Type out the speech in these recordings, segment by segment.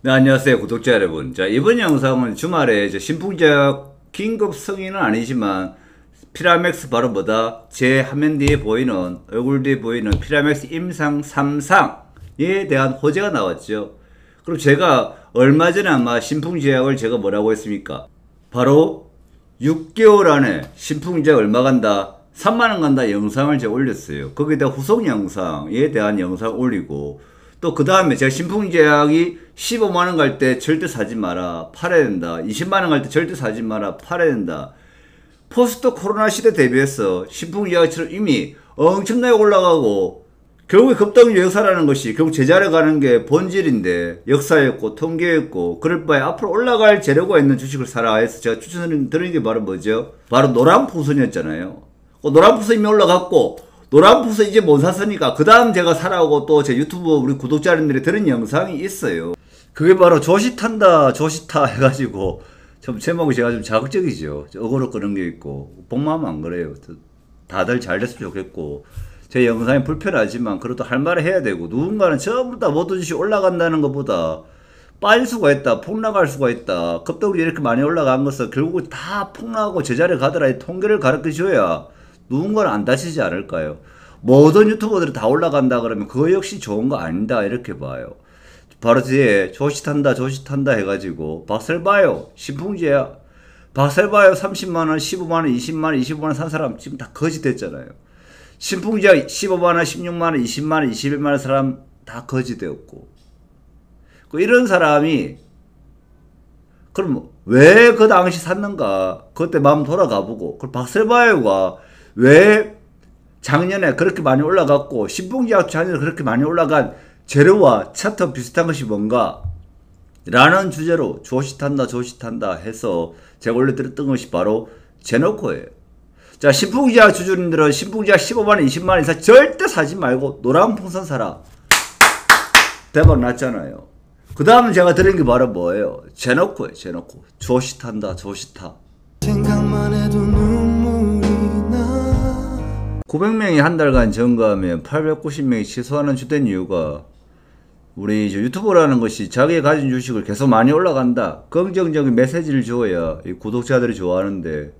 네, 안녕하세요 구독자 여러분. 자, 이번 영상은 주말에 신풍제약 긴급 승인은 아니지만 피라맥스 바로 뭐다? 제 화면 뒤에 보이는, 얼굴 뒤에 보이는 피라맥스 임상 3상에 대한 호재가 나왔죠. 그럼 제가 얼마 전에 아마 신풍제약을 제가 뭐라고 했습니까? 바로 6개월 안에 신풍제약 얼마 간다? 3만원 간다 영상을 제가 올렸어요. 거기다 후속 영상에 대한 영상 올리고, 또 그 다음에 제가 신풍제약이 15만원 갈 때 절대 사지 마라, 팔아야 된다. 20만원 갈 때 절대 사지 마라, 팔아야 된다. 포스트 코로나 시대 대비해서 신풍제약처럼 이미 엄청나게 올라가고, 결국에 급등 역사라는 것이 결국 제자리에 가는 게 본질인데, 역사였고 통계였고, 그럴 바에 앞으로 올라갈 재료가 있는 주식을 사라 해서 제가 추천드리는 게 바로 뭐죠? 바로 노란푸순이었잖아요. 노란푸순 이미 올라갔고, 노란푸순 이제 못 샀으니까 그 다음 제가 사라고 또 제 유튜브 우리 구독자님들이 들은 영상이 있어요. 그게 바로 조시탄다 조시타 해가지고 좀 제목이 제가 좀 자극적이죠. 어그로 끄는 게 있고, 복마하면 안 그래요. 다들 잘 됐으면 좋겠고, 제 영상이 불편하지만 그래도 할 말을 해야 되고, 누군가는 전부 다 모든 주식 올라간다는 것보다 빠질 수가 있다, 폭락할 수가 있다, 급등률이 이렇게 많이 올라간 것은 결국 다 폭락하고 제자리에 가더라, 이 통계를 가르쳐줘야 누군가는 안 다치지 않을까요? 모든 유튜버들이 다 올라간다 그러면 그거 역시 좋은 거 아니다 이렇게 봐요. 바로 뒤에 조시탄다 조시탄다 해가지고 박살 봐요. 신풍제약 박살 봐요. 30만원 15만원 20만원 25만원 산 사람 지금 다 거지 됐잖아요. 신풍제약 15만원 16만원 20만원 21만원 사람 다 거지 되었고, 이런 사람이 그럼 왜 그 당시 샀는가? 그때 마음 돌아가보고, 그 박셀바이오가 왜 작년에 그렇게 많이 올라갔고, 신풍제약 작년에 그렇게 많이 올라간 재료와 차트 비슷한 것이 뭔가? 라는 주제로 조시탄다 조시탄다 해서 제가 올려드렸던 것이 바로 제노코예요. 자, 신풍제약 주주님들은 신풍제약 15만원 20만원 이상 절대 사지 말고 노란풍선 사라. 대박 났잖아요. 그 다음은 제가 드린 게 바로 뭐예요? 제노코예요. 제노코. 조시탄다 조시타. 생각만 해도 눈물이 나. 900명이 한 달간 증가하면 890명이 취소하는 주된 이유가, 우리 유튜버라는 것이 자기가 가진 주식을 계속 많이 올라간다, 긍정적인 메시지를 줘야 이 구독자들이 좋아하는데,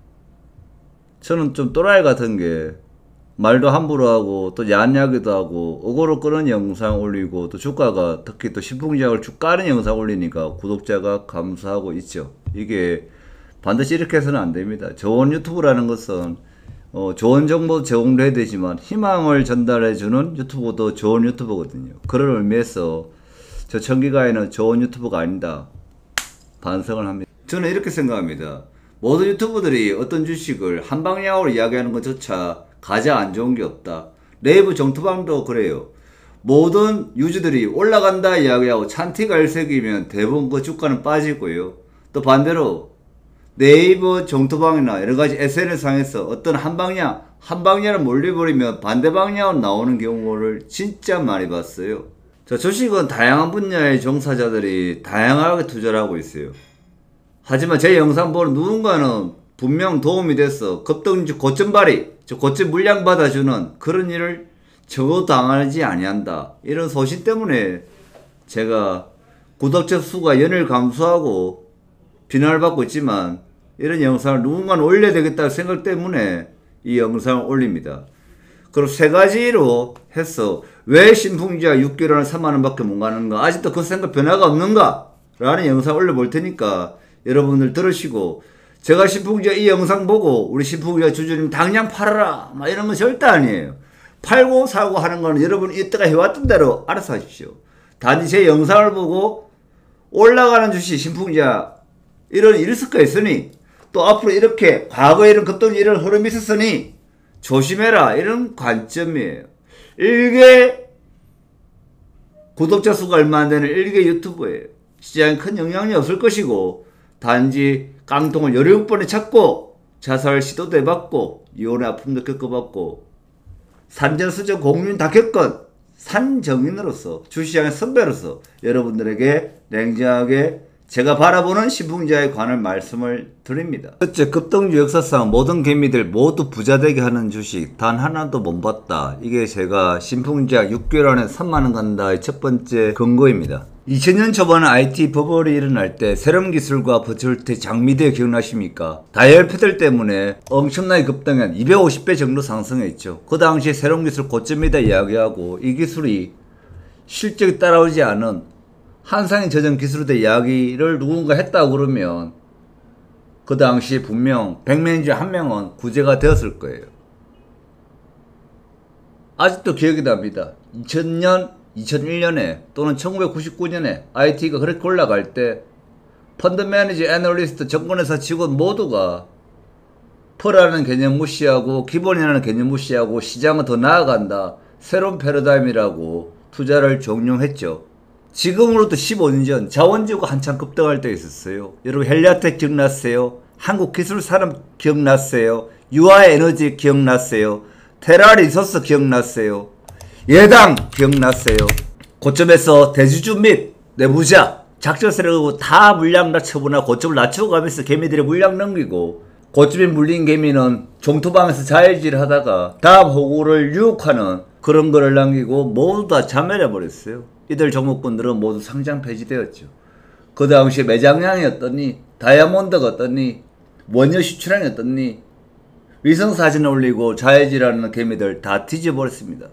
저는 좀 또라이 같은 게 말도 함부로 하고 또 야한야기도 하고 어그로 끄는 영상 올리고, 또 주가가 특히 또 신풍제약을 쭉 까는 영상 올리니까 구독자가 감소하고 있죠. 이게 반드시 이렇게 해서는 안 됩니다. 좋은 유튜브라는 것은 좋은 정보 제공도 해야 되지만 희망을 전달해주는 유튜버도 좋은 유튜버거든요. 그런 의미에서 저 청기가에는 좋은 유튜버가 아니다 반성을 합니다. 저는 이렇게 생각합니다. 모든 유튜버들이 어떤 주식을 한방향으로 이야기하는 것조차 가장 안 좋은 게 없다. 네이버 정투방도 그래요. 모든 유저들이 올라간다 이야기하고 찬티가 일색이면 대부분 그 주가는 빠지고요. 또 반대로 네이버 정토방이나 여러가지 SNS상에서 어떤 한방향을 몰려버리면 반대 방향으로 나오는 경우를 진짜 많이 봤어요. 자, 주식은 다양한 분야의 종사자들이 다양하게 투자를 하고 있어요. 하지만 제 영상 보는 누군가는 분명 도움이 돼서 급등주 고점발이, 고점 물량 받아주는 그런 일을 적어도 당하지 아니한다, 이런 소신 때문에 제가 구독자 수가 연일 감소하고 비난을 받고 있지만, 이런 영상을 누군가는 올려야 되겠다는 생각 때문에 이 영상을 올립니다. 그리고 세 가지로 해서 왜 신풍제약 6개월에 3만원 밖에 못 가는가, 아직도 그 생각 변화가 없는가 라는 영상 올려볼 테니까 여러분들 들으시고, 제가 신풍제약 이 영상 보고 우리 신풍제약 주주님 당장 팔아라 막 이런 건 절대 아니에요. 팔고 사고 하는 거는 여러분이 이때가 해왔던 대로 알아서 하십시오. 단지 제 영상을 보고 올라가는 주식 신풍제약 이런 리스크가 있으니, 또 앞으로 이렇게 과거에 이런 급등 이런 흐름이 있었으니 조심해라, 이런 관점이에요. 일개 구독자 수가 얼마 안 되는 일개 유튜브예요. 시장에 큰 영향이 없을 것이고, 단지 깡통을 16번에 찾고 자살 시도도 해봤고 이혼의 아픔도 겪어봤고 산전수전 공륜 다 겪은 산정인으로서, 주시장의 선배로서 여러분들에게 냉정하게 제가 바라보는 신풍제약에 관한 말씀을 드립니다. 첫째, 급등주 역사상 모든 개미들 모두 부자되게 하는 주식 단 하나도 못 봤다. 이게 제가 신풍제약 6개월 안에 3만원 간다의 첫 번째 근거입니다. 2000년 초반 IT 버블이 일어날 때 새로운 기술과 버추얼티 장미대 기억나십니까? 다이얼 패들 때문에 엄청나게 급등한 250배 정도 상승했죠. 그 당시에 새로운 기술 고점이다 이야기하고 이 기술이 실적이 따라오지 않은 한상의 저전 기술에 이야기를 누군가 했다고 그러면 그 당시에 분명 100명 중 1명은 구제가 되었을 거예요. 아직도 기억이 납니다. 2000년, 2001년에 또는 1999년에 IT가 그렇게 올라갈 때 펀드 매니저, 애널리스트, 정권회사 직원 모두가 펄이라는 개념 무시하고 기본이라는 개념 무시하고 시장은 더 나아간다. 새로운 패러다임이라고 투자를 종용했죠. 지금으로부터 15년 전 자원주가 한창 급등할 때 있었어요. 여러분 헬리아텍 기억나세요? 한국기술산업 기억나세요? 유아에너지 기억나세요? 테라리소스 기억나세요? 예당 기억나세요? 고점에서 대주주 및 내부자 작전 세력을 다 물량 낮춰보나 고점을 낮추고 가면서 개미들의 물량 넘기고 고점에 물린 개미는 종토방에서 자해질 하다가 다음 호구를 유혹하는 그런 거를 남기고 모두 다 자멸해버렸어요. 이들 종목군들은 모두 상장 폐지되었죠. 그 당시에 매장량이 어떠니, 다이아몬드가 어떠니, 원유 수출량이 어떠니, 위성사진 올리고 자해질하는 개미들 다 뒤져버렸습니다.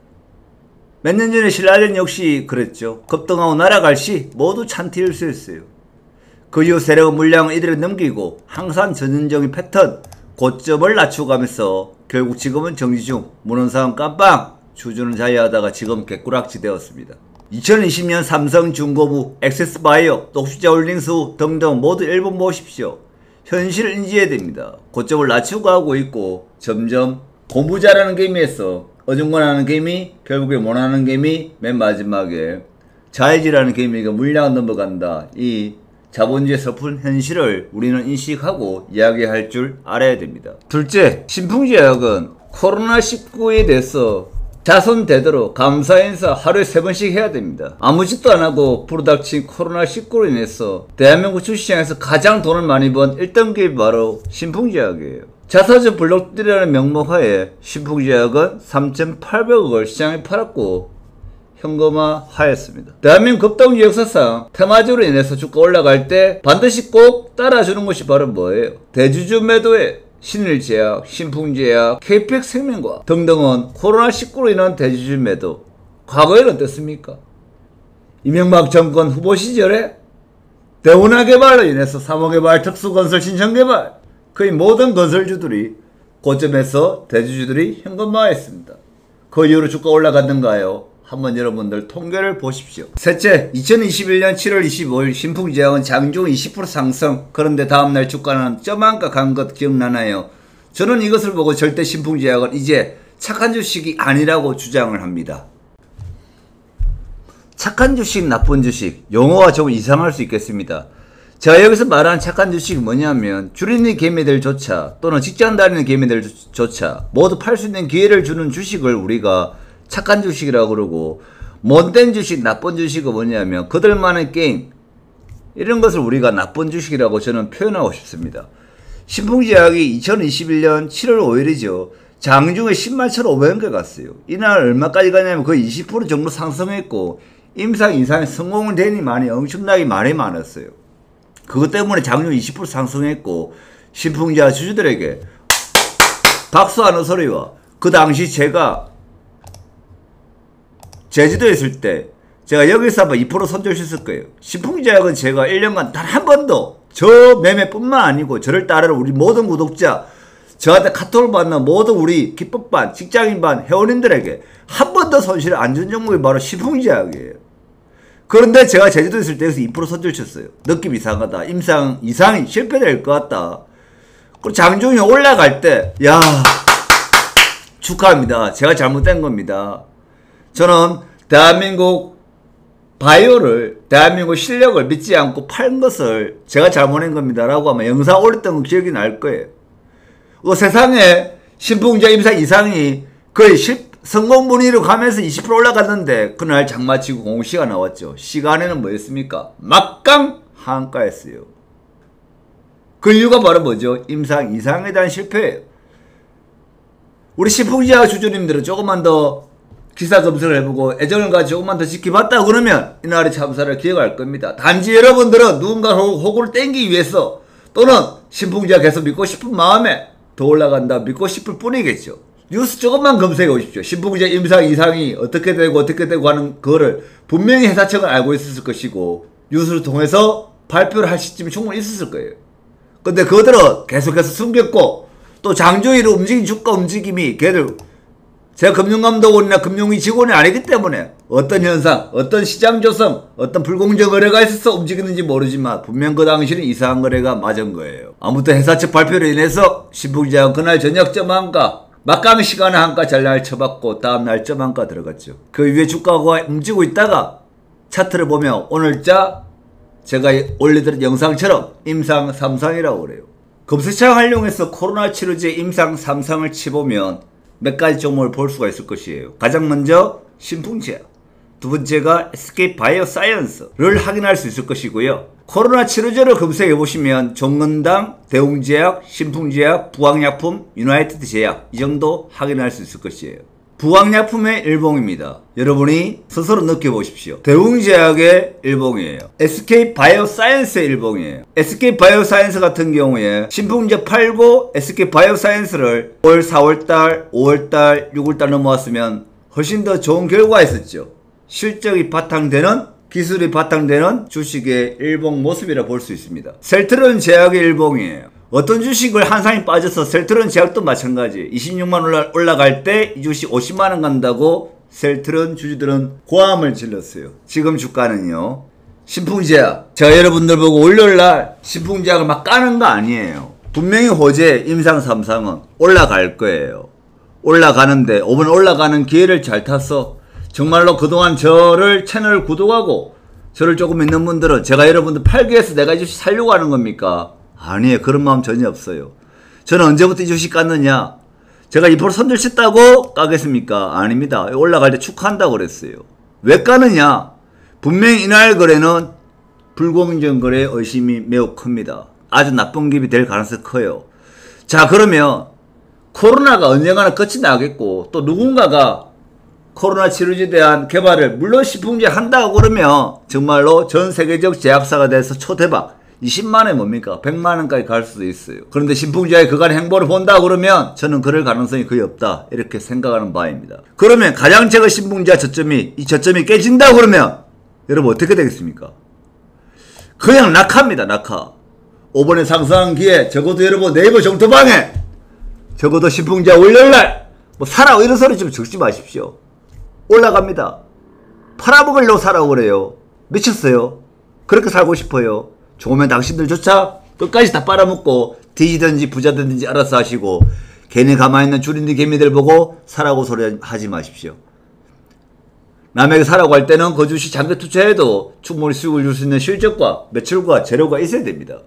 몇 년 전에 신라젠 역시 그랬죠. 급등하고 날아갈 시 모두 찬티를 쓰였어요. 그 이후 세력은 물량을 이들을 넘기고 항상 전형적인 패턴, 고점을 낮추고 가면서 결국 지금은 정지 중, 문헌사원 깜빵, 주주는 자유하다가 지금 개꾸락지 되었습니다. 2020년 삼성중공업, 액세스바이오, 녹수자홀딩스 등등 모두 일본 보십시오. 현실을 인지해야 됩니다. 고점을 낮추고 가고 있고 점점 공부 잘하는 개미에서 어중간하는 개미, 결국에 못하는 개미, 맨 마지막에 자해질하는 개미가 물량을 넘어간다. 이 자본주의 섣은 현실을 우리는 인식하고 이야기할 줄 알아야 됩니다. 둘째, 신풍제약은 코로나19에 대해서 자손 되도록 감사 인사 하루에 3번씩 해야 됩니다. 아무 짓도 안 하고 불어닥친 코로나19로 인해서 대한민국 주식시장에서 가장 돈을 많이 번 1등 기업이 바로 신풍제약이에요. 자사주 블록들이라는 명목하에 신풍제약은 3,800억을 시장에 팔았고 현금화 하였습니다. 대한민국 급등주 역사상 테마주로 인해서 주가 올라갈 때 반드시 꼭 따라주는 것이 바로 뭐예요? 대주주 매도에 신일제약, 신풍제약, KPX생명과 등등은 코로나19로 인한 대주주 매도. 과거에는 어땠습니까? 이명박 정권 후보 시절에 대운하개발로 인해서 삼호개발, 특수건설, 신청개발 거의 모든 건설주들이 고점에서 대주주들이 현금화했습니다. 그 이후로 주가 올라갔는가요? 한번 여러분들 통계를 보십시오. 셋째, 2021년 7월 25일 신풍제약은 장중 20% 상승. 그런데 다음날 주가는 쩌만가 간 것 기억나나요? 저는 이것을 보고 절대 신풍제약은 이제 착한 주식이 아니라고 주장을 합니다. 착한 주식, 나쁜 주식, 용어가 조금 이상할 수 있겠습니다. 제가 여기서 말하는 착한 주식이 뭐냐면 줄이는 개미들조차 또는 직장 다니는 개미들조차 모두 팔 수 있는 기회를 주는 주식을 우리가 착한 주식이라고 그러고, 못된 주식, 나쁜 주식은 뭐냐면 그들만의 게임, 이런 것을 우리가 나쁜 주식이라고 저는 표현하고 싶습니다. 신풍제약이 2021년 7월 5일이죠. 장중에 101,500원까지 갔어요. 이날 얼마까지 가냐면 거의 20% 정도 상승했고 임상 인상에 성공을 되니 많이 엄청나게 말이 많았어요. 그것 때문에 장중 20% 상승했고 신풍제약 주주들에게 박수하는 소리와, 그 당시 제가 제주도에 있을 때 제가 여기서 한번 2% 손절 했을 거예요. 신풍제약은 제가 1년간 단 한 번도 저 매매뿐만 아니고 저를 따르는 우리 모든 구독자, 저한테 카톡을 받는 모든 우리 기법반, 직장인반, 회원님들에게 한 번도 손실을 안 준 종목이 바로 신풍제약이에요. 그런데 제가 제주도에 있을 때 여기서 2% 손절 쳤어요. 느낌 이상하다. 임상 이상이 실패될 것 같다. 그리고 장중이 올라갈 때 야, 축하합니다. 제가 잘못된 겁니다. 저는 대한민국 바이오를, 대한민국 실력을 믿지 않고 팔은 것을 제가 잘못한 겁니다 라고 아마 영상 올렸던 거 기억이 날 거예요. 그 세상에 신풍제약 임상 이상이 거의 성공분위로 가면서 20% 올라갔는데 그날 장마치고 공시가 나왔죠. 시간에는 뭐였습니까? 막강 하한가였어요. 그 이유가 바로 뭐죠? 임상 이상에 대한 실패예요. 우리 신풍제약 주주님들은 조금만 더 기사 검색을 해보고 애정을 가지고 조금만 더 지켜봤다 그러면 이날의 참사를 기억할 겁니다. 단지 여러분들은 누군가 호구를 땡기기 위해서 또는 신풍제가 계속 믿고 싶은 마음에 더 올라간다 믿고 싶을 뿐이겠죠. 뉴스 조금만 검색해 보십시오. 신풍제 임상 이상이 어떻게 되고 하는 그거를 분명히 회사측은 알고 있었을 것이고 뉴스를 통해서 발표를 할 시점이 충분히 있었을 거예요. 근데 그들은 계속해서 숨겼고 또 장조위로 움직인 주가 움직임이 걔들 제가 금융감독원이나 금융위 직원이 아니기 때문에 어떤 현상, 어떤 시장 조성, 어떤 불공정 거래가 있어서 움직이는지 모르지만 분명 그 당시는 이상한 거래가 맞은 거예요. 아무튼 회사 측 발표로 인해서 신풍제가 그날 저녁점 한가 막강 시간에 한가 전날 쳐받고 다음날 점 한가 들어갔죠. 그 위에 주가가 움직이고 있다가 차트를 보면 오늘자 제가 올려드린 영상처럼 임상 3상이라고 그래요. 검색창 활용해서 코로나 치료제 임상 3상을 치보면 몇 가지 종목을 볼 수가 있을 것이에요. 가장 먼저 신풍제약, 두 번째가 SK 바이오사이언스를 확인할 수 있을 것이고요. 코로나 치료제를 검색해 보시면 종근당, 대웅제약, 신풍제약, 부항약품, 유나이티드 제약 이 정도 확인할 수 있을 것이에요. 부항약품의 일봉입니다. 여러분이 스스로 느껴보십시오. 대웅제약의 일봉이에요. SK 바이오사이언스의 일봉이에요. SK 바이오사이언스 같은 경우에 신풍제 팔고 SK 바이오사이언스를 올 4월달, 5월달, 6월달 넘어왔으면 훨씬 더 좋은 결과가 있었죠. 실적이 바탕되는 기술이 바탕되는 주식의 일봉 모습이라 볼 수 있습니다. 셀트론 제약의 일봉이에요. 어떤 주식을 한 상이 빠져서 셀트론 제약도 마찬가지 26만 올라갈 때 이 주식 50만원 간다고 셀트론 주주들은 고함을 질렀어요. 지금 주가는요. 신풍제약 제가 여러분들 보고 월요일날 신풍제약을 막 까는 거 아니에요. 분명히 호재 임상 3상은 올라갈 거예요. 올라가는데 5번 올라가는 기회를 잘 탔어. 정말로 그동안 저를 채널 구독하고 저를 조금 믿는 분들은 제가 여러분들 팔기 위해서 내가 이 주식 살려고 하는 겁니까? 아니에요. 그런 마음 전혀 없어요. 저는 언제부터 이 주식 깠느냐? 제가 2% 손들쳤다고 까겠습니까? 아닙니다. 올라갈 때 축하한다고 그랬어요. 왜 까느냐? 분명히 이날 거래는 불공정 거래의 의심이 매우 큽니다. 아주 나쁜 기업이 될 가능성이 커요. 자, 그러면 코로나가 언젠가는 끝이 나겠고 또 누군가가 코로나 치료제에 대한 개발을 물론 신풍제 한다고 그러면 정말로 전 세계적 제약사가 돼서 초대박 20만원이 뭡니까? 100만원까지 갈 수도 있어요. 그런데 신풍제의 그간의 행보를 본다 그러면 저는 그럴 가능성이 거의 없다 이렇게 생각하는 바입니다. 그러면 가장 최근 신풍제 이 저점이 깨진다 그러면 여러분 어떻게 되겠습니까? 그냥 낙하입니다. 낙하. 5번에 상승한 기회 적어도 여러분 네이버 정토방에 적어도 신풍제 월요일날 뭐 사라 이런 소리 좀 적지 마십시오. 올라갑니다. 팔아먹으려고 사라고 그래요. 미쳤어요. 그렇게 살고 싶어요. 좋으면 당신들조차 끝까지 다 빨아먹고 뒤지든지 부자든지 알아서 하시고 괜히 가만히 있는 줄인디 개미들 보고 사라고 소리 하지 마십시오. 남에게 사라고 할 때는 그 주식 장기 투자해도 충분히 수익을 줄 수 있는 실적과 매출과 재료가 있어야 됩니다.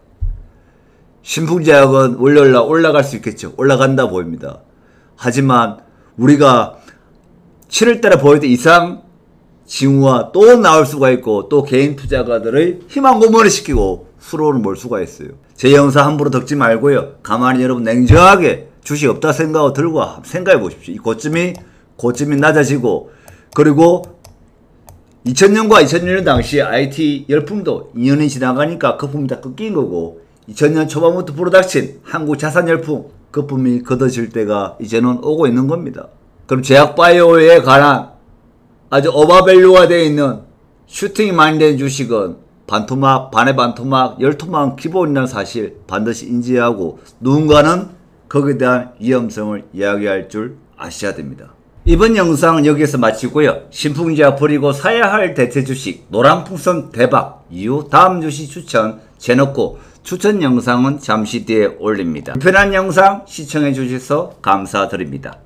신풍제약은 월요일날 올라갈 수 있겠죠. 올라간다 보입니다. 하지만 우리가 7월달에 보여도 이상 징후와 또 나올 수가 있고 또 개인 투자가들의 희망 고문을 시키고 수로를 몰 수가 있어요. 제 영상 함부로 듣지 말고요. 가만히 여러분 냉정하게 주식 없다 생각하고 들고 생각해 보십시오. 이 고점이 낮아지고 그리고 2000년과 2001년 당시에 IT 열풍도 2년이 지나가니까 거품이 다 꺾인 거고 2000년 초반부터 불어닥친 한국 자산 열풍 거품이 걷어질 때가 이제는 오고 있는 겁니다. 그럼 제약바이오에 관한 아주 오버밸류가 되어 있는 슈팅이 많이 된 주식은 반토막, 반의 반토막, 열토막 기본이라는 사실 반드시 인지하고 누군가는 거기에 대한 위험성을 이야기할 줄 아셔야 됩니다. 이번 영상은 여기서 마치고요. 신풍제약 버리고 사야 할 대체 주식 노란풍선 대박 이후 다음 주식 추천 재놓고 추천 영상은 잠시 뒤에 올립니다. 편한 영상 시청해 주셔서 감사드립니다.